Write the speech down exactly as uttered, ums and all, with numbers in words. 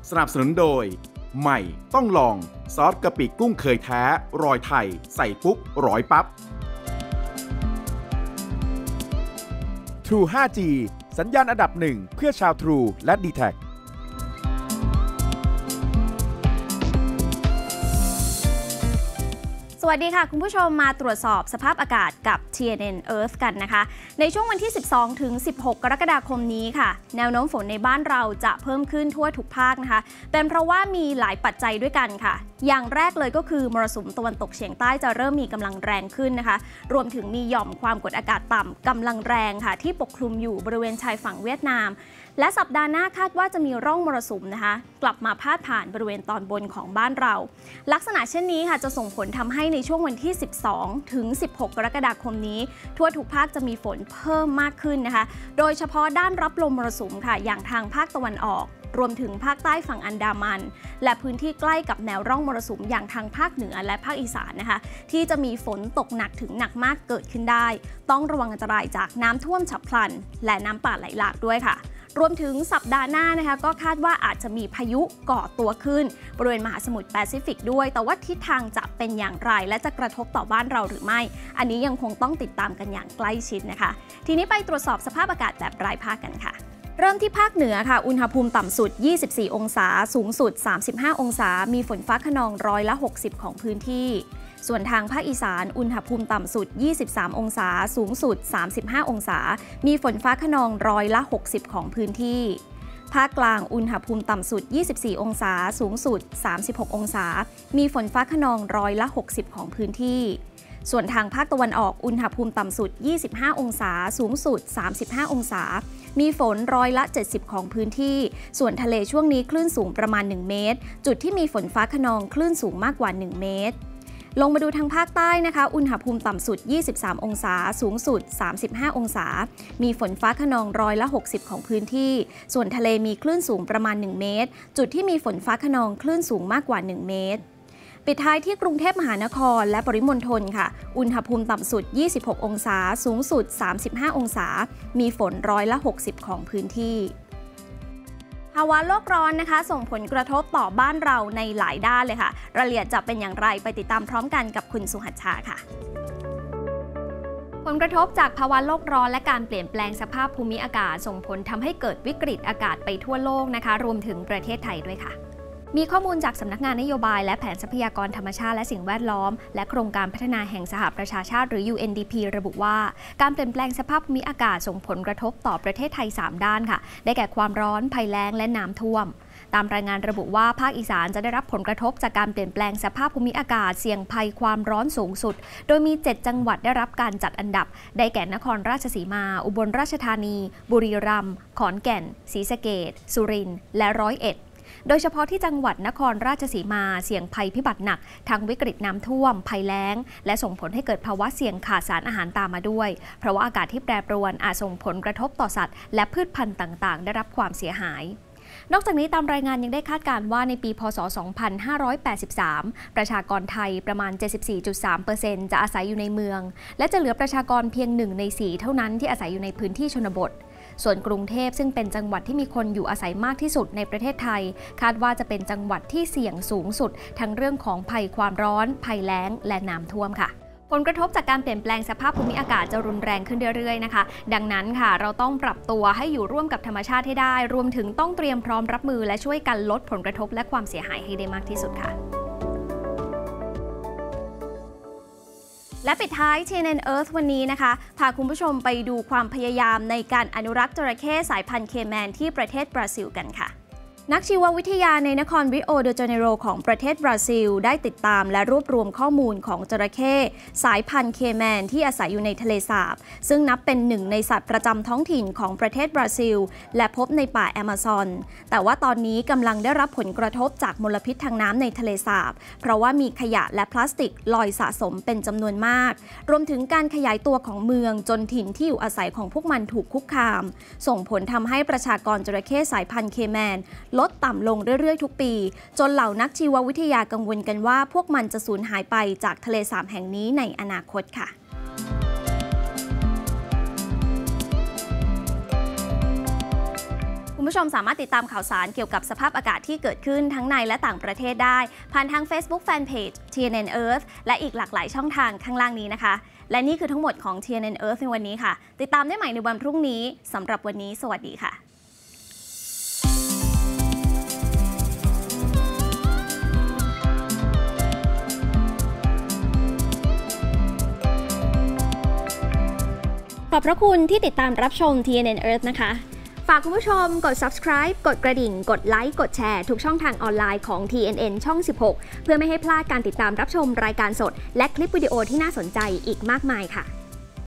สนับสนุนโดยใหม่ต้องลองซอสกะปิกุ้งเคยแท้รอยไทยใส่ปุ๊บร้อยปั๊บ True ไฟว์จี สัญญาณอันดับหนึ่งเพื่อชาว True และ ดี แท็กสวัสดีค่ะคุณผู้ชมมาตรวจสอบสภาพอากาศกับ ที เอ็น เอ็น Earth กันนะคะในช่วงวันที่สิบสองถึงสิบหกกรกฎาคมนี้ค่ะแนวโน้มฝนในบ้านเราจะเพิ่มขึ้นทั่วทุกภาคนะคะเป็นเพราะว่ามีหลายปัจจัยด้วยกันค่ะอย่างแรกเลยก็คือมรสุมตะวันตกเฉียงใต้จะเริ่มมีกำลังแรงขึ้นนะคะรวมถึงมีหย่อมความกดอากาศต่ำกำลังแรงค่ะที่ปกคลุมอยู่บริเวณชายฝั่งเวียดนามและสัปดาห์หน้าคาดว่าจะมีร่องมรสุมนะคะกลับมาพาดผ่านบริเวณตอนบนของบ้านเราลักษณะเช่นนี้ค่ะจะส่งผลทำให้ในช่วงวันที่สิบสองถึงสิบหกกรกฎาคมนี้ทั่วทุกภาคจะมีฝนเพิ่มมากขึ้นนะคะโดยเฉพาะด้านรับลมมรสุมค่ะอย่างทางภาคตะวันออกรวมถึงภาคใต้ฝั่งอันดามันและพื้นที่ใกล้กับแนวร่องมรสุมอย่างทางภาคเหนือและภาคอีสานนะคะที่จะมีฝนตกหนักถึงหนักมากเกิดขึ้นได้ต้องระวังอันตรายจากน้ำท่วมฉับพลันและน้ำป่าไหลหลากด้วยค่ะรวมถึงสัปดาห์หน้านะคะก็คาดว่าอาจจะมีพายุก่อตัวขึ้นบริเวณมหาสมุทรแปซิฟิกด้วยแต่ว่าทิศทางจะเป็นอย่างไรและจะกระทบต่อบ้านเราหรือไม่อันนี้ยังคงต้องติดตามกันอย่างใกล้ชิดนะคะทีนี้ไปตรวจสอบสภาพอากาศแบบรายภาคกันค่ะเริ่มที่ภาคเหนือค่ะอุณหภูมิต่ำสุดยี่สิบสี่องศาสูงสุดสามสิบห้าองศามีฝนฟ้าคะนองร้อยละหกสิบของพื้นที่ส่วนทางภาคอีสานอุณหภูมิต่ำสุดยี่สิบสามองศาสูงสุดสามสิบห้าองศามีฝนฟ้าคะนองร้อยละหกสิบของพื้นที่ภาคกลางอุณหภูมิต่ำสุดยี่สิบสี่องศาสูงสุดสามสิบหกองศามีฝนฟ้าคะนองร้อยละหกสิบของพื้นที่ส่วนทางภาคตะวันออกอุณหภูมิต่ำสุดยี่สิบห้าองศาสูงสุดสามสิบห้าองศามีฝนร้อยละเจ็ดสิบของพื้นที่ส่วนทะเลช่วงนี้คลื่นสูงประมาณหนึ่งเมตรจุดที่มีฝนฟ้าคะนองคลื่นสูงมากกว่าหนึ่งเมตรลงมาดูทางภาคใต้นะคะอุณหภูมิต่ำสุดยี่สิบสามองศาสูงสุดสามสิบห้าองศามีฝนฟ้าคะนองร้อยละหกสิบของพื้นที่ส่วนทะเลมีคลื่นสูงประมาณหนึ่งเมตรจุดที่มีฝนฟ้าคะนองคลื่นสูงมากกว่าหนึ่งเมตรปิดท้ายที่กรุงเทพมหานครและปริมณฑลค่ะอุณหภูมิต่ำสุดยี่สิบหกองศาสูงสุดสามสิบห้าองศามีฝนร้อยละหกสิบของพื้นที่ภาวะโลกร้อนนะคะส่งผลกระทบต่อบ้านเราในหลายด้านเลยค่ะรายละเอียดจะเป็นอย่างไรไปติดตามพร้อมกันกับคุณสุหัชชาค่ะผลกระทบจากภาวะโลกร้อนและการเปลี่ยนแปลงสภาพภูมิอากาศส่งผลทำให้เกิดวิกฤตอากาศไปทั่วโลกนะคะรวมถึงประเทศไทยด้วยค่ะมีข้อมูลจากสำนักงานนโยบายและแผนทรัพยากรธรรมชาติและสิ่งแวดล้อมและโครงการพัฒนาแห่งสหประชาชาติหรือ ยู เอ็น ดี พี ระบุว่าการเปลี่ยนแปลงสภาพภูมิอากาศส่งผลกระทบต่อประเทศไทยสามด้านค่ะได้แก่ความร้อนภัยแล้งและน้ำท่วมตามรายงานระบุว่าภาคอีสานจะได้รับผลกระทบจากการเปลี่ยนแปลงสภาพภูมิอากาศเสี่ยงภัยความร้อนสูงสุดโดยมีเจ็ดจังหวัดได้รับการจัดอันดับได้แก่นครราชสีมาอุบลราชธานีบุรีรัมย์ขอนแก่นศรีสะเกษสุรินทร์และร้อยเอ็ดโดยเฉพาะที่จังหวัดนครราชสีมาเสี่ยงภัยพิบัติหนักทั้งวิกฤตน้ำท่วมภัยแล้งและส่งผลให้เกิดภาวะเสี่ยงขาดสารอาหารตามมาด้วยเพราะว่าอากาศที่แปรปรวนอาจส่งผลกระทบต่อสัตว์และพืชพันธุ์ต่างๆได้รับความเสียหายนอกจากนี้ตามรายงานยังได้คาดการณ์ว่าในปีพ.ศ. สองพันห้าร้อยแปดสิบสาม ประชากรไทยประมาณ เจ็ดสิบสี่จุดสามเปอร์เซ็นต์ จะอาศัยอยู่ในเมืองและจะเหลือประชากรเพียงหนึ่งในสี่เท่านั้นที่อาศัยอยู่ในพื้นที่ชนบทส่วนกรุงเทพซึ่งเป็นจังหวัดที่มีคนอยู่อาศัยมากที่สุดในประเทศไทยคาดว่าจะเป็นจังหวัดที่เสี่ยงสูงสุดทั้งเรื่องของภัยความร้อนภัยแล้งและน้ำท่วมค่ะผลกระทบจากการเปลี่ยนแปลงสภาพภูมิอากาศจะรุนแรงขึ้นเรื่อยๆนะคะดังนั้นค่ะเราต้องปรับตัวให้อยู่ร่วมกับธรรมชาติให้ได้รวมถึงต้องเตรียมพร้อมรับมือและช่วยกันลดผลกระทบและความเสียหายให้ได้มากที่สุดค่ะและปิดท้าย ที เอ็น เอ็น Earth วันนี้นะคะพาคุณผู้ชมไปดูความพยายามในการอนุรักษ์จระเข้สายพันธุ์เคแมนที่ประเทศบราซิลกันค่ะนักชีววิทยาในนครริโอเดจาเนโรของประเทศบราซิลได้ติดตามและรวบรวมข้อมูลของจระเข้สายพันธุ์เคแมนที่อาศัยอยู่ในทะเลสาบซึ่งนับเป็นหนึ่งในสัตว์ประจำท้องถิ่นของประเทศบราซิลและพบในป่าแอมะซอนแต่ว่าตอนนี้กำลังได้รับผลกระทบจากมลพิษทางน้ำในทะเลสาบเพราะว่ามีขยะและพลาสติกลอยสะสมเป็นจำนวนมากรวมถึงการขยายตัวของเมืองจนถิ่นที่อยู่อาศัยของพวกมันถูกคุกคามส่งผลทำให้ประชากรจระเข้สายพันธุ์เคแมนลดต่ำลงเรื่อยๆทุกปีจนเหล่านักชีววิทยากังวลกันว่าพวกมันจะสูญหายไปจากทะเลสาบแห่งนี้ในอนาคตค่ะ คุณผู้ชมสามารถติดตามข่าวสารเกี่ยวกับสภาพอากาศที่เกิดขึ้นทั้งในและต่างประเทศได้ผ่านทาง Facebook Fanpage ที เอ็น เอ็น Earth และอีกหลากหลายช่องทางข้างล่างนี้นะคะและนี่คือทั้งหมดของ ที เอ็น เอ็น Earth ในวันนี้ค่ะติดตามได้ใหม่ในวันพรุ่งนี้สำหรับวันนี้สวัสดีค่ะขอบพระคุณที่ติดตามรับชม ที เอ็น เอ็น Earth นะคะฝากคุณผู้ชมกด Subscribe กดกระดิ่งกดไลค์กดแชร์ทุกช่องทางออนไลน์ของ ที เอ็น เอ็น ช่อง สิบหกเพื่อไม่ให้พลาดการติดตามรับชมรายการสดและคลิปวิดีโอที่น่าสนใจอีกมากมายค่ะ